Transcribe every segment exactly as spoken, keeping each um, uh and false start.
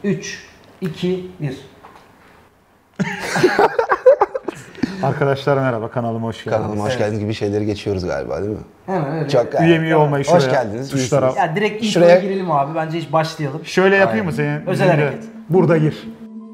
üç, iki, bir. Arkadaşlar merhaba, kanalıma hoş geldiniz. Kanalıma hoş Evet. geldiniz gibi şeyleri geçiyoruz galiba değil mi? Hemen öyle. Çok Üye mi olmayı şuraya. Hoş geldiniz. Tuşlara. iyisiniz. Ya direkt ilk Şuraya- girelim abi. Bence hiç başlayalım. Şöyle yapayım mı Aynen. senin? Özel Şimdi hareket. Burada gir.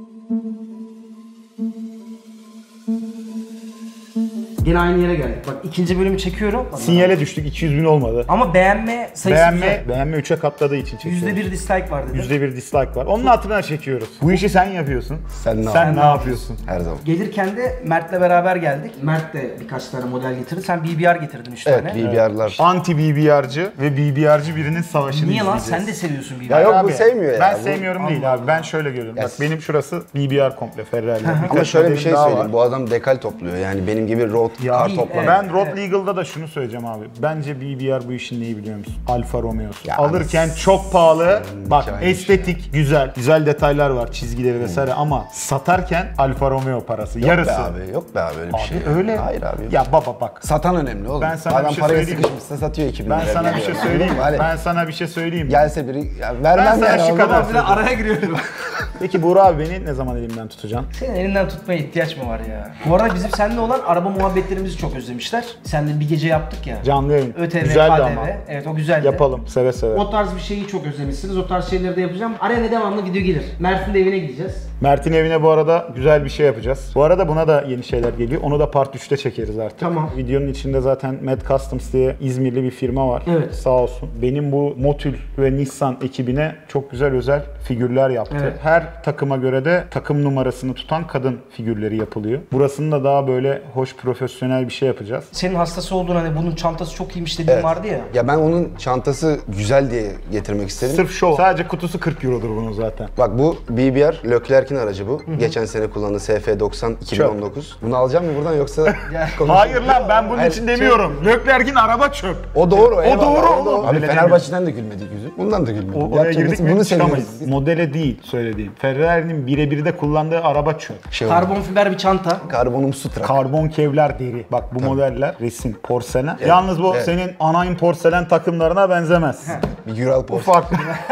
Yine aynı yere geldik. Bak ikinci bölümü çekiyorum. Sinyale düştük, iki yüz bin olmadı. Ama beğenme sayısı Beğenme, güzel. beğenme üçe katladığı için çekiyoruz. yüzde bir dislike var dedim. Yüzde bir dislike var. Onun hatırına çekiyoruz. Bu işi sen yapıyorsun. Sen ne Sen yapıyorsun? ne yapıyorsun? Her zaman. Gelirken de Mert'le beraber geldik. Mert de birkaç tane model getirdi. Sen B B R getirdin üç Evet, tane. B B R'lar. Anti B B R'cı ve B B R'cı birinin savaşını Niye lan? izleyeceğiz. Sen de seviyorsun B B R. Ya yok, bu Abi, sevmiyor ya. Ben Bu- sevmiyorum değil abi. Ben şöyle görüyorum. Bak Yes. benim şurası B B R komple Ferrari. Ama şöyle bir şey söyleyeyim. Bu adam dekal topluyor. Yani benim gibi road Ya car değil, toplamıyor. evet. Ben Road Legal'da da şunu söyleyeceğim abi. Bence B B R bu işin neyi biliyor musun? Alfa Romeo'su. Ya Alırken abi, çok pahalı. Bak hikayeymiş estetik, güzel. Güzel detaylar var, çizgileri vesaire ama satarken Alfa Romeo parası. Yok Yarısı. be abi, yok be abi öyle bir Abi şey. öyle. Hayır abi. Ya baba bak. Satan önemli oğlum. Ben sana adam bir şey paraya söyleyeyim. sıkışmışsa satıyor iki bin Ben liraya. sana bir şey Yani. söyleyeyim. Hani Ben sana bir şey söyleyeyim. Gelse biri ya vermem Ben sana yani, şu anladın kadar mı? Bir de araya giriyorum. Peki Buğra abi beni ne zaman elimden tutacaksın? Senin elinden tutmaya ihtiyaç mı var ya? Bu arada bizim seninle olan araba muhabbetlerimizi çok özlemişler. Seninle bir gece yaptık ya. Canlı yayın. ÖTV, Güzeldi K D V. ama. Evet o güzeldi. Yapalım seve seve. O tarz bir şeyi çok özlemişsiniz. O tarz şeyleri de yapacağım. Araya ne devamlı video gelir. Mert'in de evine gideceğiz. Mert'in evine bu arada güzel bir şey yapacağız. Bu arada buna da yeni şeyler geliyor. Onu da part üçte çekeriz artık. Tamam. Videonun içinde zaten Mad Customs diye İzmirli bir firma var. Evet. Sağ olsun. Benim bu Motul ve Nissan ekibine çok güzel özel figürler yaptı. Evet. Her takıma göre de takım numarasını tutan kadın figürleri yapılıyor. Burasını da daha böyle hoş, profesyonel bir şey yapacağız. Senin hastası olduğun hani bunun çantası çok iyiymiş dediğin Evet. vardı ya. Ya ben onun çantası güzel diye getirmek istedim. Sırf show. Sadece kutusu kırk eurodur bunun zaten. Bak bu B B R, Leclerc'in aracı bu. Geçen sene kullandığı S F doksan iki bin on dokuz. Bunu alacağım mı buradan yoksa konuşalım. Hayır lan ben bunun Hayır, için demiyorum. Leclerc'in araba çöp. O doğru. O eyvallah, doğru o oğlum. Abi Öyle Fenerbahçe'den de gülmedik yüzü. Bundan da gülmedik. O, oraya Yapacak girdik biz mi bunu çıkamayız. seviyoruz. Biz Modele değil söylediğim. Ferrari'nin birebir de kullandığı araba çöp. şey oldu. Karbon fiber bir çanta. Karbonum sutra. Karbon kevlar deri. Bak bu modeller resim, porselen. Yalnız bu evet. senin anayın porselen takımlarına benzemez. Bir Ural Porsche. Ufak.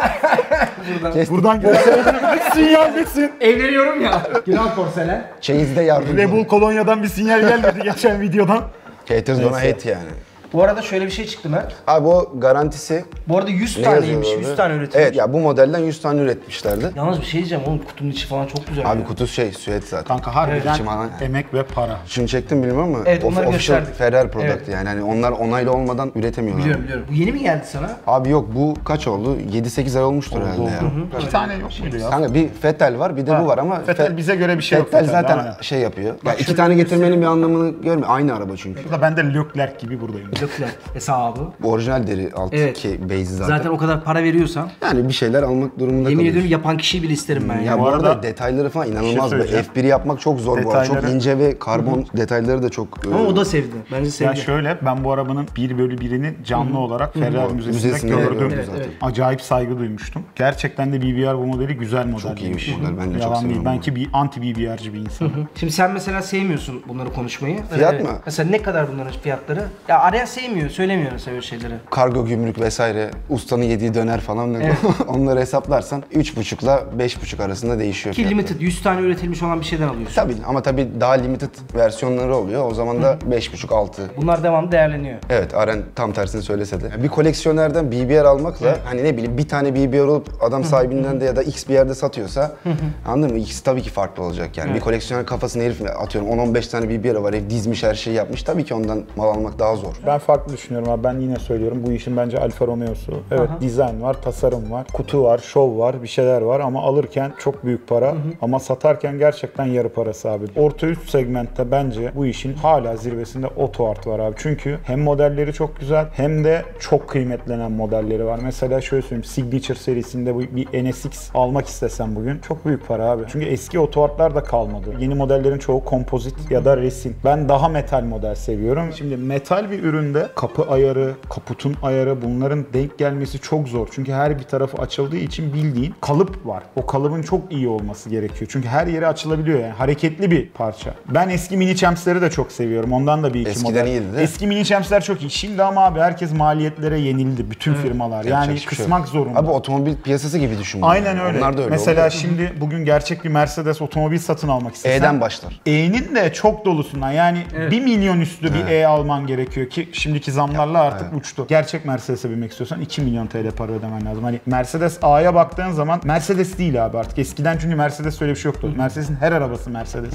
Buradan bir sinyal bitsin. Evleniyorum ya. Günah porselen. Çeyiz'de yardımcı. Red Bull Kolonya'dan bir sinyal gelmedi geçen videodan. Haters gonna Neyse. hate yani. Bu arada şöyle bir şey çıktı Mert. Abi o garantisi Bu arada yüz ne taneymiş. yazıyordu? yüz tane üretilmiş. Evet ya bu modelden yüz tane üretmişlerdi. Yalnız bir şey diyeceğim oğlum kutunun içi falan çok güzel. Abi ya. kutusu şey süet zaten. Kanka harbiden içim alan- emek ve para. Şunu çektim bilmiyorum ama Evet, of- onları official gösterdik. Ferrari product Evet. yani. Hani onlar onaylı olmadan üretemiyorlar. Biliyorum biliyorum. Bu yeni mi geldi sana? Abi yok bu kaç oldu? yedi sekiz ay olmuştur herhalde ya. İki tane yok muydu ya? Kanka bir Vettel var bir de bu var ama Vettel Fe- bize göre bir şey yok. Vettel Vettel'de, zaten aynen. şey yapıyor. Ya iki tane getirmenin bir anlamını görmüyor. Aynı araba çünkü. Burada ben de Leclerc gibi buradayım. Leclerc hesabı. Bu orijinal deri alt Evet. ki base'i zaten. Zaten o kadar para veriyorsan Yani bir şeyler almak durumunda yemin kalıyorsun. ediyorum yapan kişiyi bile isterim ben ya. Ya Bu bu arada, arada detayları falan inanılmaz. şey be. söyleyeceğim. F biri yapmak çok zor bu arada. Çok Detayları- ince ve karbon detayları da çok... Ama e, o da sevdi. Bence sevdi. Ya şöyle ben bu arabanın bir bölü birini canlı olarak Ferrari Müzesi'nde Müzesinde gördüm. gördüm Evet, zaten. evet. Acayip saygı duymuştum. Gerçekten de B B R bu modeli güzel model. Çok iyiymiş demiş. model. Ben de çok Yalan değil. seviyorum Ben bunu. ki bir anti B B R'cı bir insanım. Şimdi sen mesela sevmiyorsun bunları konuşmayı. Fiyat mı? Mesela ne kadar bunların fiyatları? Ya arayan sevmiyor, söylemiyor mesela böyle şeyleri. Kargo, gümrük vesaire, ustanın yediği döner falan ne onları hesaplarsan üç buçukla beş buçuk arasında değişiyor Ki fiyatları. limited yüz tane üretilmiş olan bir şeyden alıyorsun. Tabii ama tabii daha limited versiyonları oluyor. O zaman da beş buçuk altı. Bunlar devamlı değerleniyor. Evet, Aren tam tersini söylese de. Bir koleksiyonerden B B R almakla hani ne bileyim bir tane B B R olup adam sahibinden de ya da X bir yerde satıyorsa anladın mı? İkisi tabii ki farklı olacak yani. Bir koleksiyoner kafasına herif atıyorum on on beş tane B B R var, herif dizmiş her şeyi yapmış. Tabii ki ondan mal almak daha zor. Ben farklı düşünüyorum abi. Ben yine söylüyorum. Bu işin bence Alfa Romeo'su. Evet, dizayn var, tasarım var, kutu var, şov var, bir şeyler var ama alırken çok büyük para ama satarken gerçekten yarı parası abi. Orta üst segmentte bence bu işin hala zirvesinde Auto Art var abi. Çünkü hem modelleri çok güzel hem de çok kıymetlenen modelleri var. Mesela şöyle söyleyeyim, Signature serisinde bu bir N S X almak istesem bugün çok büyük para abi. Çünkü eski Auto Art'lar da kalmadı. Yeni modellerin çoğu kompozit ya da resim. Ben daha metal model seviyorum. Şimdi metal bir ürün önünde kapı ayarı, kaputun ayarı bunların denk gelmesi çok zor. Çünkü her bir tarafı açıldığı için bildiğin kalıp var. O kalıbın çok iyi olması gerekiyor. Çünkü her yeri açılabiliyor yani. Hareketli bir parça. Ben eski mini champs'leri de çok seviyorum. Ondan da bir iki Eskiden model. iyiydi değil mi? Eski mini champs'ler çok iyi. Şimdi ama abi herkes maliyetlere yenildi. Bütün firmalar. Yapacak Yani hiçbir şey kısmak yok. zorunda. Abi otomobil piyasası gibi düşün bunu. Aynen öyle. Onlar da öyle Mesela oluyor. şimdi bugün gerçek bir Mercedes otomobil satın almak istesen E'den başlar. E'nin de çok dolusundan yani bir milyon üstü bir E alman gerekiyor ki şimdiki zamlarla artık uçtu. Gerçek Mercedes'e binmek istiyorsan iki milyon T L para ödemen lazım. Hani Mercedes A'ya baktığın zaman Mercedes değil abi artık. Eskiden çünkü Mercedes öyle bir şey yoktu. Mercedes'in her arabası Mercedes.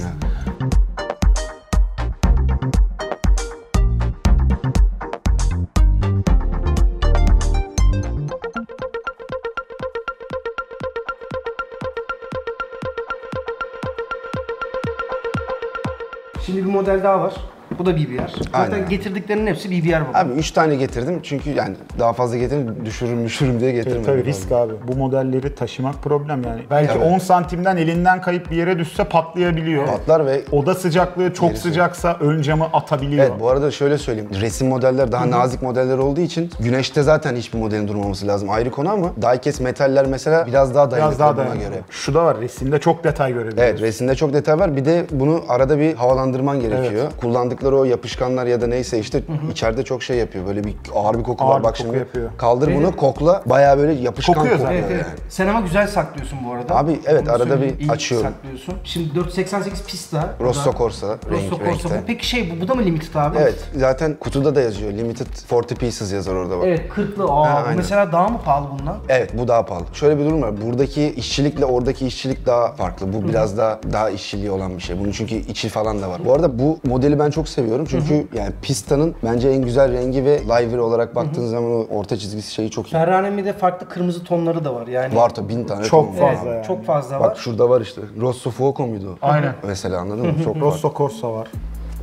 Şimdi bir model daha var. Bu da B B R. Zaten Aynen. getirdiklerinin hepsi B B R baba. Abi üç tane getirdim çünkü yani daha fazla getirin düşürürüm düşürürüm diye getirmedim. Tabii risk abi. Bu modelleri taşımak problem yani. Belki Tabii. on santimden elinden kayıp bir yere düşse patlayabiliyor. Patlar ve Oda sıcaklığı çok Gerisi. sıcaksa ön camı atabiliyor. evet bu arada şöyle söyleyeyim. Resim modeller daha nazik modeller olduğu için güneşte zaten hiçbir modelin durmaması lazım. Ayrı konu ama diecast metaller mesela biraz daha dayanıklı Biraz daha buna dayanıklı. göre. Şu da var resimde çok detay görebiliyoruz. Evet resimde çok detay var. Bir de bunu arada bir havalandırman gerekiyor. Kullandıkları o yapışkanlar ya da neyse işte içeride çok şey yapıyor. Böyle bir ağır bir koku Ağır var. bir Bak koku şimdi yapıyor. kaldır bunu kokla. Bayağı böyle yapışkan Kokuyor kokuyor, zaten. Evet, yani. evet. Sen ama güzel saklıyorsun bu arada. Abi, evet, Onu arada söyleyeyim. bir İyi açıyorum. saklıyorsun. Şimdi dört yüz seksen sekiz Pista. bu Rosso da. Corsa Rosso renk, Corsa. renkte. Bu peki şey bu, bu da mı limited abi? Evet zaten kutuda da yazıyor. Limited kırk pieces yazar orada bak. Evet kırklı. Aa, Ha, bu aynen. mesela daha mı pahalı bundan? Evet bu daha pahalı. Şöyle bir durum var. Buradaki işçilikle oradaki işçilik daha farklı. Bu biraz daha daha işçiliği olan bir şey. Bunun çünkü içi falan da var. Bu arada bu modeli ben çok seviyorum. Çünkü yani Pista'nın bence en güzel rengi ve Livery olarak baktığın zaman o orta çizgisi şeyi çok iyi. Ferrari'nin de farklı kırmızı tonları da var yani. Var tabii bin tane Çok ton var. fazla Evet, yani. çok fazla Bak var. şurada var işte. Rosso Fuoco muydu? Aynen. Mesela anladın mı? Çok farklı. Rosso Corsa var.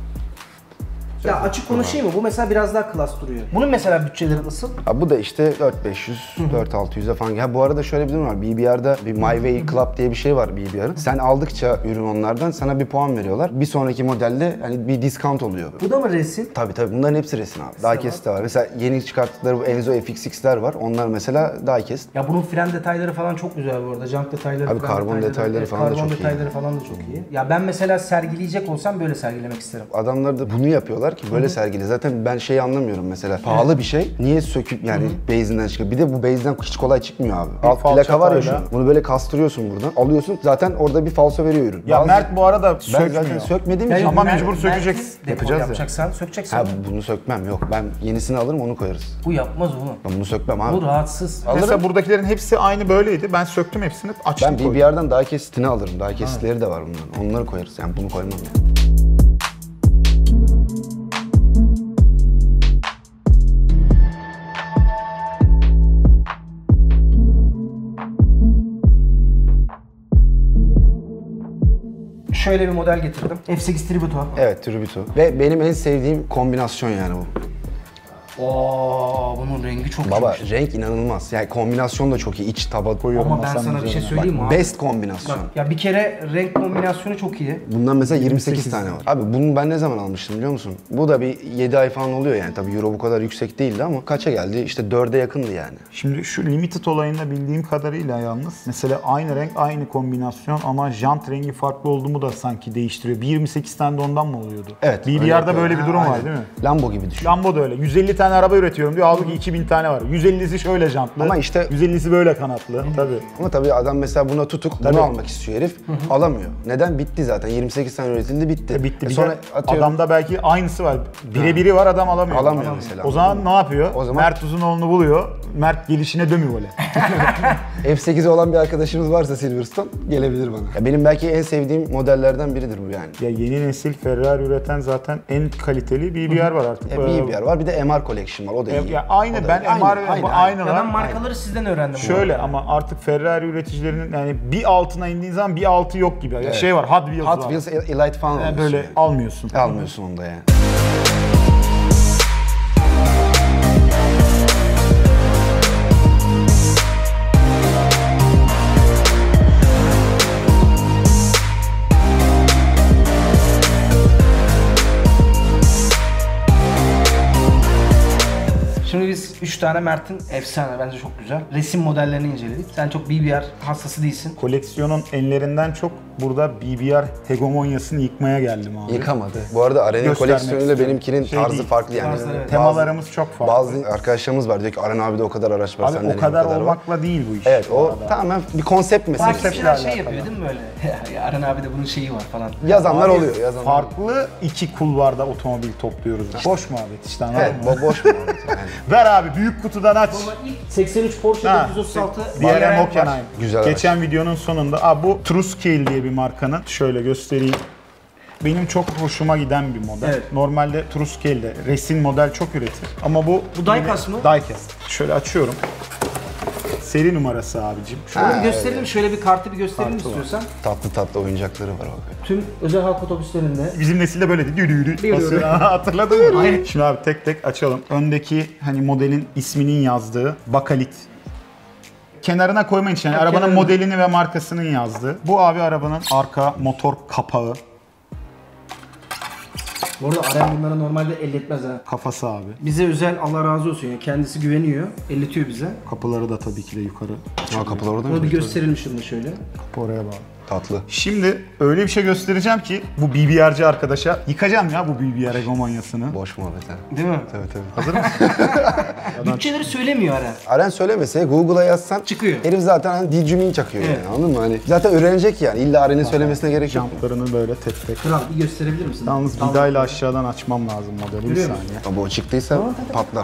Ya açık konuşayım mı? Bu mesela biraz daha klas duruyor. Bunun mesela bütçeleri nasıl? Ha, bu da işte dört bin beş yüz, dört bin altı yüze falan. Ha, bu arada şöyle bir durum var. B B R'da bir My Way Club diye bir şey var B B R'ın. Sen aldıkça ürün onlardan sana bir puan veriyorlar. Bir sonraki modelde hani bir discount oluyor. Bu da mı resim? Tabii tabii bunların hepsi resim abi. Diecast de var. Mesela yeni çıkarttıkları bu Enzo F X X'ler var. Onlar mesela diecast. Ya bunun fren detayları falan çok güzel bu arada. Jant detayları, Abi fren karbon detayları evet, falan da karbon çok iyi. detayları falan da çok iyi. Ya ben mesela sergileyecek olsam böyle sergilemek isterim. Adamlar da bunu yapıyorlar ki böyle sergili. Zaten ben şeyi anlamıyorum mesela. Pahalı bir şey. Niye söküp yani base'inden çıkıyor? Bir de bu base'den hiç kolay çıkmıyor abi. Alt falçata plaka var ya ile. şu. Bunu böyle kastırıyorsun buradan. Alıyorsun. Zaten orada bir falso veriyor ürün. Ya Bazı- Mert bu arada ben sökmüyor. zaten sökmediğim için. yok, Ama ben- mecbur belki sökeceksin. depol Yapacağız ya. yapacaksan sökeceksin. Ha bunu sökmem yok. Ben yenisini alırım onu koyarız. Bu yapmaz oğlum. Ben bunu sökmem abi. Bu rahatsız. Alırım. Mesela buradakilerin hepsi aynı böyleydi. Ben söktüm hepsini açtım Ben koydum. B B R'dan diecast'ini alırım. Diecast'leri de var bunların. Onları koyarız. Yani bunu koymam yani. Şöyle bir model getirdim. F sekiz Tributo. Evet, Tributo. Ve benim en sevdiğim kombinasyon yani bu. Oo, bunun rengi çok Baba iyiymiş. renk inanılmaz. Yani kombinasyon da çok iyi. İç taban Koyuyorum Ama ben masanın sana bir şey üzerine. söyleyeyim mi abi? Best kombinasyon. Bak, ya bir kere renk kombinasyonu çok iyi. Bundan mesela yirmi sekiz, yirmi sekiz tane var. Abi bunu ben ne zaman almıştım biliyor musun? Bu da bir yedi ay falan oluyor yani. Tabii euro bu kadar yüksek değildi ama kaça geldi? İşte dörde yakındı yani. Şimdi şu limited olayında bildiğim kadarıyla yalnız mesela aynı renk aynı kombinasyon ama jant rengi farklı oldu mu da sanki değiştiriyor. Bir yirmi sekiz tane de ondan mı oluyordu? Evet. B B öyle R'da yapıyor. böyle bir Ha, durum var aynen. değil mi? Lambo gibi düşün. Lambo da öyle. yüz elli tane araba üretiyorum diyor. Halbuki iki bin tane var. yüz ellisi şöyle jantlı. Ama işte- yüz ellisi böyle kanatlı. Tabii. Ama tabii adam mesela buna tutuk, bunu Tabii. almak istiyor herif. Alamıyor. Neden? Bitti zaten. yirmi sekiz tane üretildi, bitti. E bitti. E Bir sonra de atıyorum. adamda belki aynısı var. Birebiri var adam alamıyor. Alamıyor mesela. O zaman ne yapıyor? O zaman- Mert Uzunoğlu'nu buluyor. Mert gelişine dönüyor böyle. F sekizi olan bir arkadaşımız varsa Silverstone gelebilir bana. Ya benim belki en sevdiğim modellerden biridir bu yani. Ya yeni nesil Ferrari üreten zaten en kaliteli B B R var artık. E, B B R var bir de M R Collection var o da E, iyi. Ya aynı O da ben iyi. Aynı, M R aynı, aynı, aynı. Ya ben var. markaları sizden öğrendim. bu Şöyle arada. ama artık Ferrari üreticilerinin yani bir altına indiğin zaman bir altı yok gibi. Ya Şey var Hot Wheels Hot var. Wheels Elite falan Yani alıyorsun böyle yani. almıyorsun. Almıyorsun onu da yani. üç tane Mert'in efsane, bence çok güzel. Resim modellerini inceledik. Sen çok B B R hastası değilsin. Koleksiyonun enlerinden çok burada B B R hegemonyasını yıkmaya geldim abi. Yıkamadı. Bu arada Aren'in Göstermek koleksiyonuyla istedim. benimkinin Şey tarzı değil. farklı yani. Tarzları, evet. Bazı- Temalarımız çok farklı. Bazı arkadaşlarımız var diyor ki Aren abi de o kadar araç var. Abi sende de o kadar var. olmakla değil bu iş. Evet bu o arada. tamamen bir konsept meselesi. Takipçiler şey alakalı. yapıyor değil mi böyle? Ya Aren abi de bunun şeyi var falan. Yazanlar Abi, oluyor. Yazanlar. Farklı iki kulvarda otomobil topluyoruz. Boş muhabbet işte anladın Evet, mı? bo boş mu yani? Ver abi büyük kutudan aç. seksen üç Porsche Ha, dokuz yüz otuz altı D R M var. Hockenheim. Güzel Geçen videonun sonunda, aa bu True Scale diye bir markanın, şöyle göstereyim. Benim çok hoşuma giden bir model. Evet. Normalde True Scale'de resin model çok üretir. Ama bu... Bu diecast mı? Diecast. Şöyle açıyorum. Seri numarası abicim. Şöyle Şöyle bir gösterelim, şöyle bir kartı bir gösterelim Kartı var. istiyorsan. Tatlı tatlı oyuncakları var abi. Tüm özel halk otobüslerinde. bizim nesilde böyle dü dü dü Dü dü. basıyor. Hatırladın mı? Aynen. Şimdi abi tek tek açalım. Öndeki hani modelin isminin yazdığı bakalit. Kenarına koyman için yani Ha, arabanın kenarına. modelini ve markasının yazdığı. Bu abi arabanın arka motor kapağı. Bu arada Aren bunları normalde elletmez ha. Kafası abi. Bize özel, Allah razı olsun yani, kendisi güveniyor, elletiyor bize. Kapıları da tabii ki de yukarı. Ha kapılar orada Bunu mı? bir gösterelim şunu şöyle. Kapı oraya bağlı. Tatlı. Şimdi öyle bir şey göstereceğim ki bu B B R'ci arkadaşa yıkacağım ya bu B B R egomanyasını. Boş muhabbet ha. Değil mi? Tabii tabii. Hazır mısın? Bütçeleri söylemiyor Aren. Aren söylemese Google'a yazsan Çıkıyor. herif zaten hani Digimin çakıyor Evet. yani anladın mı? Hani zaten öğrenecek yani. İlla Aren'in söylemesine gerek yok. Jantlarını böyle tek tek. Kral bir gösterebilir misin? Yalnız vidayla aşağıdan açmam lazım modeli bir Görüyor musun? saniye. Ama o çıktıysa patlar.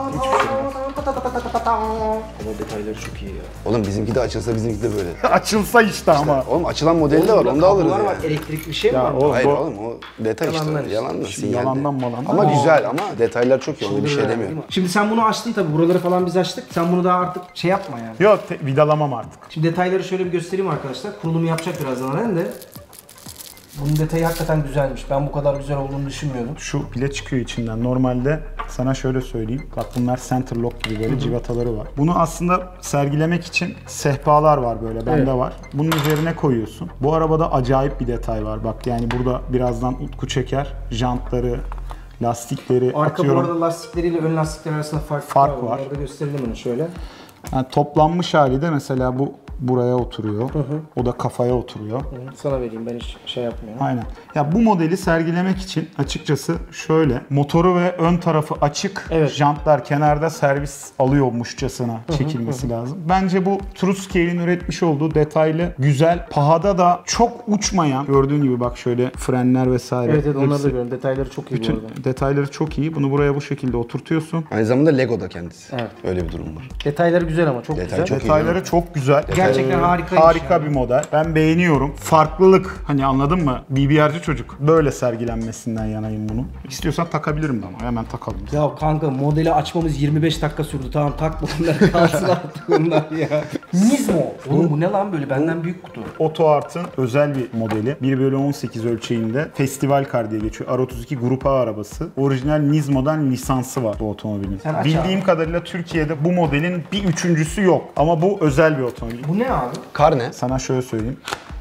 Ama detayları çok iyi ya. Oğlum bizimki de açılsa bizimki de böyle. Açılsa işte ama. Oğlum açılan modeli de var onu da alırız Kablolar yani. var, elektrik bir şey mi Ya var? o- Hayır bu- oğlum o detay Yalanlar işte. işte. Yalanlar. Şimdi sinyalde. yalandan malandan. Ama Aa. güzel ama detaylar çok iyi. Onu bir şey demiyorum. Şimdi sen bunu açtın tabii, buraları falan biz açtık. Sen bunu daha artık şey yapma yani. Yok te- vidalamam artık. Şimdi detayları şöyle bir göstereyim arkadaşlar. Kurulumu yapacak birazdan Aren de. Bunun detayı hakikaten güzelmiş. Ben bu kadar güzel olduğunu düşünmüyordum. Şu pile çıkıyor içinden. Normalde sana şöyle söyleyeyim. Bak bunlar center lock gibi böyle civataları var. Bunu aslında sergilemek için sehpalar var böyle. Bende Evet. var. Bunun üzerine koyuyorsun. Bu arabada acayip bir detay var. Bak yani burada birazdan Utku çeker. Jantları, lastikleri Arka atıyorum. bu arada lastikleriyle ön lastikler arasında fark, Fark var. Onları da gösterelim onu şöyle. Yani toplanmış hali de mesela bu buraya oturuyor. O da kafaya oturuyor. Sana vereyim, ben hiç şey yapmıyorum. Aynen. Ya bu modeli sergilemek için açıkçası şöyle motoru ve ön tarafı açık, Evet. jantlar kenarda servis alıyormuşçasına çekilmesi lazım. Bence bu True Scale'in üretmiş olduğu detaylı, güzel, pahada da çok uçmayan, gördüğün gibi bak şöyle frenler vesaire. Evet evet, onları da hepsi- görüyorum. Detayları çok iyi bu Bütün arada. detayları çok iyi. Bunu buraya bu şekilde oturtuyorsun. Aynı zamanda Lego'da kendisi. Evet. Öyle bir durum var. Detayları güzel ama çok Detay güzel. çok iyi. Detayları çok güzel. Gerçekten Ee, harikaymış Harika yani. bir model. Ben beğeniyorum. Farklılık. Hani anladın mı? B B R'ci çocuk. Böyle sergilenmesinden yanayım bunu. İstiyorsan takabilirim de ama. Hemen takalım. Ya kanka modeli açmamız yirmi beş dakika sürdü. Tamam takma bunları, kalsın artık bunlar ya. Nismo. Oğlum bu ne lan böyle, benden büyük kutu. Auto Art'ın özel bir modeli. bir bölü on sekiz ölçeğinde Festival Car diye geçiyor. R otuz iki Grup A arabası. Orijinal Nismo'dan lisansı var bu otomobilin. Sen aç Bildiğim abi. kadarıyla Türkiye'de bu modelin bir üçüncüsü yok. Ama bu özel bir otomobil. Bu ne abi? Kar ne? Sana şöyle söyleyeyim.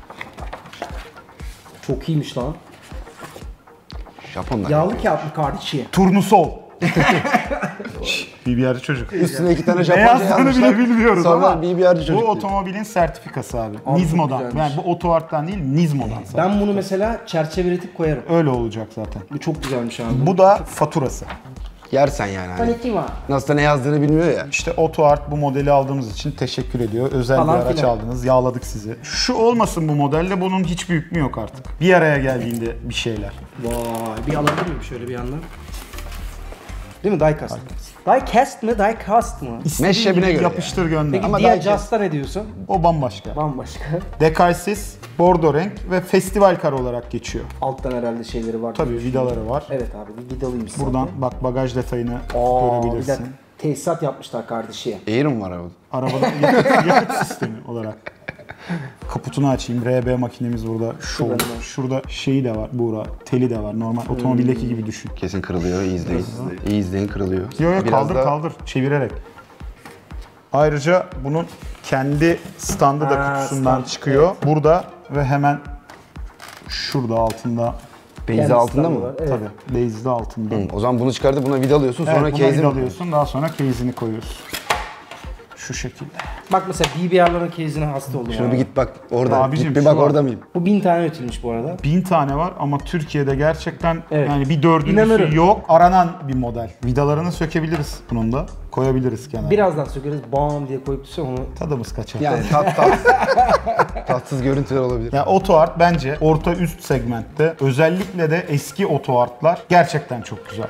Çok iyiymiş lan. Japonlar. Yağlı kağıt mı kardeşi? Turnusol. B B R'ci çocuk. Üstüne iki tane Ne Japonca yazdığını yazmışlar. bile bilmiyoruz Sonra ama B B R'ci bu çocuk diyor. otomobilin sertifikası abi. Abi Nismo'dan. çok güzelmiş. Yani bu Auto Art'tan değil, Nismo'dan. Ben bunu mesela çerçeveletip koyarım. Öyle olacak zaten. Bu çok güzelmiş abi. Bu da faturası. Yersen yani hani. Hani var? Nasıl da ne yazdığını bilmiyor ya. İşte Auto Art bu modeli aldığımız için teşekkür ediyor. Özel Falan bir araç filan. aldınız, yağladık sizi. Şu olmasın bu modelde, bunun hiç büyük mü yok artık. Bir araya geldiğinde bir şeyler. Vay, bir alabilir miyim şöyle bir yandan? Değil mi? Diecast. Diecast mı? Diecast mı? İstediğin Meşrebine gibi göre yapıştır gönder. Peki Ama diğer diecast- Just'a ne diyorsun? o bambaşka. Bambaşka. Dekalsiz, bordo renk ve festival kar olarak geçiyor. Alttan herhalde şeyleri var. Tabii vidaları var. Evet abi, bir vidalıymış Buradan zaten. bak bagaj detayını Aa, bir görebilirsin. dakika. Tesisat yapmışlar kardeşi. Eğrim var abi. Arabada yakıt, yakıt sistemi olarak. Kaputunu açayım. R B makinemiz burada. Show. Şurada. Şurada şeyi de var. Buğra. Teli de var. Normal otomobildeki gibi düşün. Kesin kırılıyor. İyi izleyin. İyi izleyin kırılıyor. Yo yo Biraz kaldır da- kaldır. Çevirerek. Ayrıca bunun kendi standı da Ha, kutusundan stand, çıkıyor. Burada ve hemen şurada altında Beyzi Kendi altında standı mı? var, evet. Tabii. Base'de altında. Hı, o zaman bunu çıkartıp buna vida alıyorsun, sonra Evet, buna case'i mi? alıyorsun, daha sonra case'ini koyuyorsun. Şu şekilde. Bak mesela B B R'ların case'ine hasta oldum. Şunu abi. bir git bak orada. Abicim, git bir şu bak var. orada mıyım? Bu bin tane üretilmiş bu arada. Bin tane var ama Türkiye'de gerçekten Evet. yani bir dördüncüsü İnanırım. yok. Aranan bir model. Vidalarını sökebiliriz bunun da. Koyabiliriz kenara. Birazdan sökeriz, bam diye koyup düşse onu. Tadımız kaçar. Yani tat tat. Tatsız görüntüler olabilir. Ya Auto Art bence orta üst segmentte, özellikle de eski Auto Art'lar gerçekten çok güzel.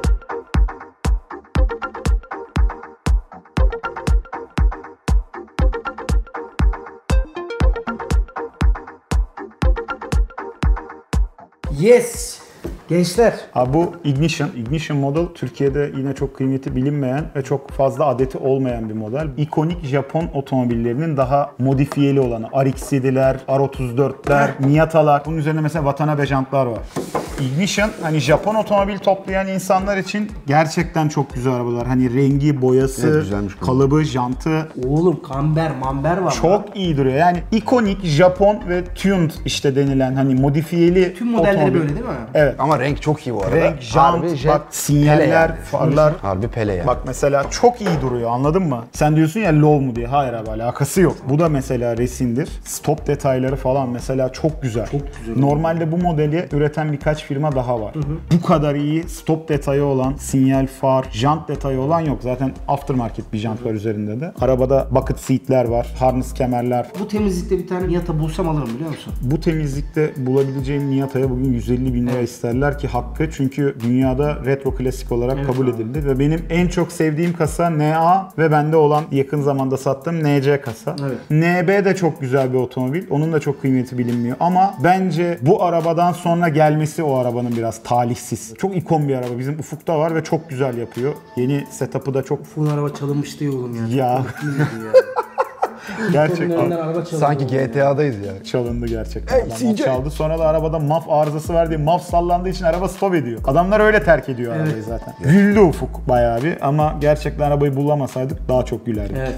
Yes! Gençler. Ha bu Ignition, Ignition model Türkiye'de yine çok kıymeti bilinmeyen ve çok fazla adeti olmayan bir model. İkonik Japon otomobillerinin daha modifiyeli olanı. R X yediler, R otuz dörtler, Miata'lar. Bunun üzerine mesela Watanabe jantlar var. Ignition hani Japon otomobil toplayan insanlar için gerçekten çok güzel arabalar. Hani rengi, boyası, Evet, güzelmiş bu. kalıbı, jantı Oğlum kamber, mamber var. çok iyi duruyor. Yani ikonik Japon ve tuned işte denilen hani modifiyeli Tüm modelleri otomobil. böyle değil mi? Evet. Ama renk çok iyi bu arada. Renk, jant, Harbi jet, bak sinyaller, Pele yani. farlar. Harbi Pele yani. Bak mesela çok iyi duruyor, anladın mı? Sen diyorsun ya low mu diye. Hayır abi, alakası yok. Bu da mesela resimdir. Stop detayları falan mesela çok güzel. Çok güzel. Normalde bu modeli üreten birkaç firma daha var. Hı hı. Bu kadar iyi stop detayı olan, sinyal, far, jant detayı olan yok. Zaten aftermarket bir jant var üzerinde de. Arabada bucket seat'ler var, harness kemerler. Bu temizlikte bir tane Miata bulsam alırım biliyor musun? Bu temizlikte bulabileceğim Miata'ya bugün yüz elli bin lira isterler ki hakkı, çünkü dünyada retro klasik olarak Evet kabul abi. edildi ve benim en çok sevdiğim kasa N A ve bende olan yakın zamanda sattığım N C kasa. Evet. N B de çok güzel bir otomobil. Onun da çok kıymeti bilinmiyor ama bence bu arabadan sonra gelmesi o arabanın biraz talihsiz. Çok ikon bir araba. Bizim Ufuk'ta var ve çok güzel yapıyor. Yeni setup'ı da çok Bu araba çalınmıştı ya oğlum ya. Ya. Çok ya. Önünden gerçekten araba çalındı. Sanki G T A'dayız ya. çalındı gerçekten. Hey, Adamlar C J. çaldı. Sonra da arabada maf arızası var diye maf sallandığı için araba stop ediyor. Adamlar öyle terk ediyor arabayı Evet. zaten. Güldü Ufuk bayağı bir ama gerçekten arabayı bulamasaydık daha çok gülerdik. Evet.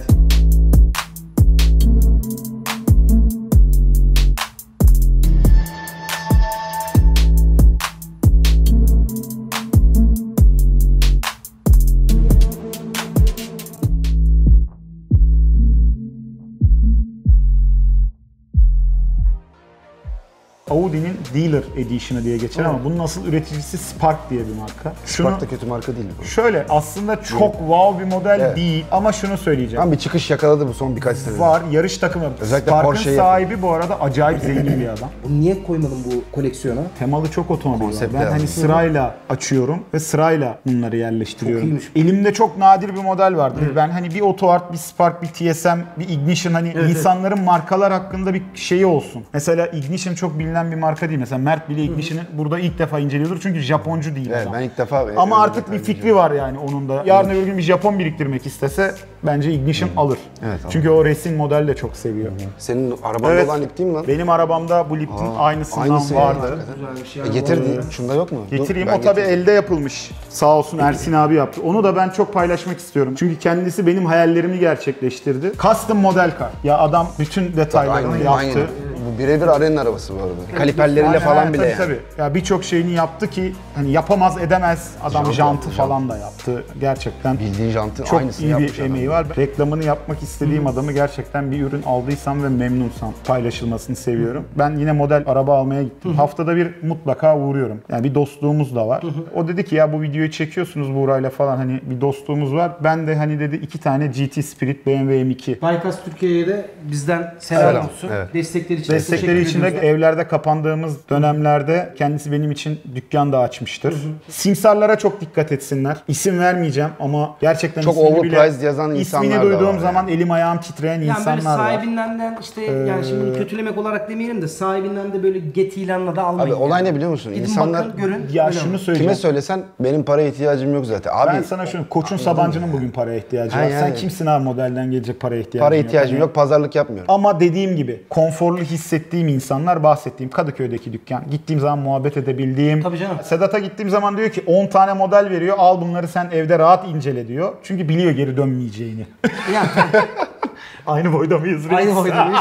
Audi'nin Dealer Edition'ı diye geçer ama bunun asıl üreticisi Spark diye bir marka. Şunu Spark da kötü marka değil bu. şöyle aslında çok wow bir model Evet. değil ama şunu söyleyeceğim. Tam bir çıkış yakaladı bu son birkaç sene. Var yarış takımı. Özellikle Spark'ın Porsche'yi sahibi bu arada acayip zengin bir adam. Bunu niye koymadın bu koleksiyona? Temalı çok otomobil var. Konsepti Ben hani lazım. sırayla açıyorum ve sırayla bunları yerleştiriyorum. Çok iyiymiş. Elimde çok nadir bir model vardır. Ben hani bir Auto Art, bir Spark, bir T S M, bir Ignition, hani Evet, insanların markalar hakkında bir şeyi olsun. Mesela Ignition çok bilinen bir marka değil. Mesela Mert bile Ignition'ı burada ilk defa inceliyordur çünkü Japoncu değil Evet, adam. ben ilk defa... Ama artık bir fikri var yani onun da. Yarın öbür gün bir Japon biriktirmek istese bence Ignition alır. Evet, alır. Çünkü o racing model de çok seviyor. Senin arabanda Evet. olan ip değil mi lan? Benim arabamda bu Lipton Aa, aynısından aynısı ya. vardı. Güzelmiş ya. E getirdi. Şunda yok mu? Getireyim. Dur, ben O tabii getireyim. elde yapılmış. Sağ olsun Ersin abi yaptı. Onu da ben çok paylaşmak istiyorum. Çünkü kendisi benim hayallerimi gerçekleştirdi. Custom model car. Ya adam bütün detaylarını Aynen, yaptı. aynen. Bu birebir Aren'in arabası bu arada. Kaliperleriyle Aynen, falan aynen, bile tabii, yani. tabii. Ya birçok şeyini yaptı ki hani yapamaz edemez. Adam Jant jantı yaptı, falan da yaptı. Gerçekten Bildiğin jantın çok aynısını iyi yapmış bir emeği adam. var. Reklamını yapmak istediğim adamı gerçekten bir ürün aldıysam ve memnunsam paylaşılmasını seviyorum. Ben yine model araba almaya gittim. Haftada bir mutlaka uğruyorum. Yani bir dostluğumuz da var. O dedi ki ya bu videoyu çekiyorsunuz Buğra'yla falan, hani bir dostluğumuz var. Ben de hani dedi iki tane G T Spirit B M W M iki. Baykas Türkiye'ye de bizden selam, Selam, olsun. evet. Destekleri için Destekleri teşekkür için de ediyoruz. evlerde kapandığımız dönemlerde kendisi benim için dükkan da açmıştır. Simsarlara çok dikkat etsinler. İsim vermeyeceğim ama gerçekten Çok ismini overpriced bile, yazan insanlar ismini da duyduğum var zaman yani. elim ayağım titreyen Yani böyle insanlar var. sahibinden de işte yani şimdi bunu kötülemek olarak demeyelim de sahibinden de böyle get ilanla da almayın. Abi olay yani. ne biliyor musun? Gidin İnsanlar bakın, görün. Ya öyle şunu alın. söyleyeceğim. kime söylesen benim paraya ihtiyacım yok zaten. Abi Ben sana şunu, Koç'un Sabancı'nın bugün paraya ihtiyacı Ha, var. Sen yani. kimsin abi modelden gelecek paraya ihtiyacın para yok. ihtiyacım Hani- yok, pazarlık yapmıyorum. Ama dediğim gibi konforlu hissettiğim insanlar, bahsettiğim Kadıköy'deki dükkan. Gittiğim zaman muhabbet edebildiğim. Tabii canım. Sedat'a gittiğim zaman diyor ki on tane model veriyor. Al bunları sen evde rahat incele diyor. Çünkü biliyor geri dönmeyeceğini. Yani Aynı boyda mıyız reis? aynı boydayız.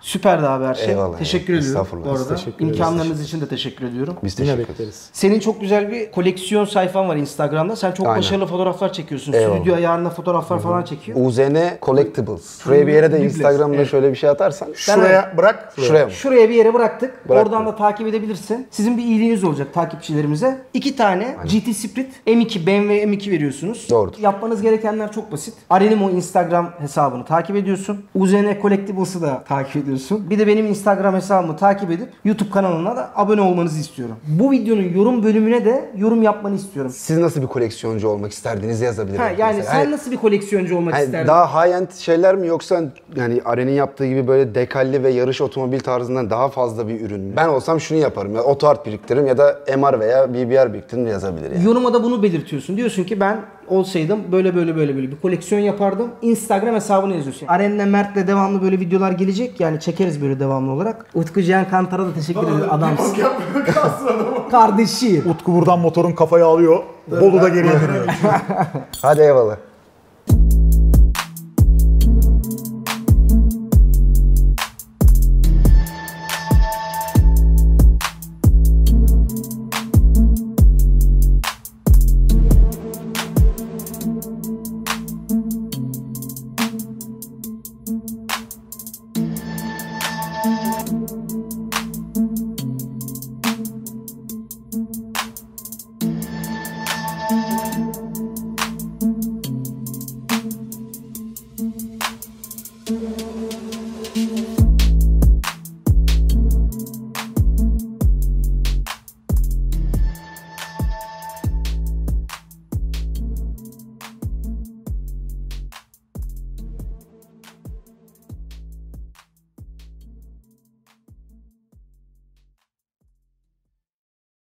Süperdi abi her şey. Eyvallah. Teşekkür ediyorum Estağfurullah. bu arada. teşekkür ederiz. İmkanlarınız için de teşekkür ediyorum. Biz Yine teşekkür ederiz. bekleriz. Senin çok güzel bir koleksiyon sayfan var Instagram'da. Sen çok Aynen. başarılı fotoğraflar çekiyorsun. Eyvallah. Stüdyo ayarında fotoğraflar falan çekiyor. U Z N Collectibles. Şuraya bir yere de Bibles, Instagram'da evet. şöyle bir şey atarsan. Şuraya bırak. Şuraya mı? Şuraya bir yere bıraktık. Bıraktık. Oradan da takip edebilirsin. Sizin bir iyiliğiniz olacak takipçilerimize. İki tane G T Sprit M iki, B M W M iki veriyorsunuz. Doğrudur. Yapmanız gerekenler çok basit. Arenimo Instagram hesabını takip ediyorsun. U Z N Collectibles'ı da takip ediyorsun. Bir de benim Instagram hesabımı takip edip YouTube kanalına da abone olmanızı istiyorum. Bu videonun yorum bölümüne de yorum yapmanı istiyorum. Siz nasıl bir koleksiyoncu olmak isterdiniz yazabilirim. Ha, yani mesela. sen Hani- nasıl bir koleksiyoncu olmak hani isterdin? daha high end şeyler mi yoksa yani Aren'in yaptığı gibi böyle dekalli ve yarış otomobil tarzından daha fazla bir ürün mü? Ben olsam şunu yaparım ya oto art biriktiririm ya da M R veya B B R biriktiririm yazabilir yani. Yoruma da bunu belirtiyorsun. Diyorsun ki ben olsaydım böyle böyle böyle böyle bir koleksiyon yapardım. Instagram hesabını yazıyorsun. Aren'le Mert'le devamlı böyle videolar gelecek. Yani çekeriz böyle devamlı olarak. Utku Cihan Kantar'a da teşekkür ederim. Adamsın. Kardeşi. Utku buradan motorun kafaya alıyor. Bolu'da geriye dönüyor. Hadi eyvallah.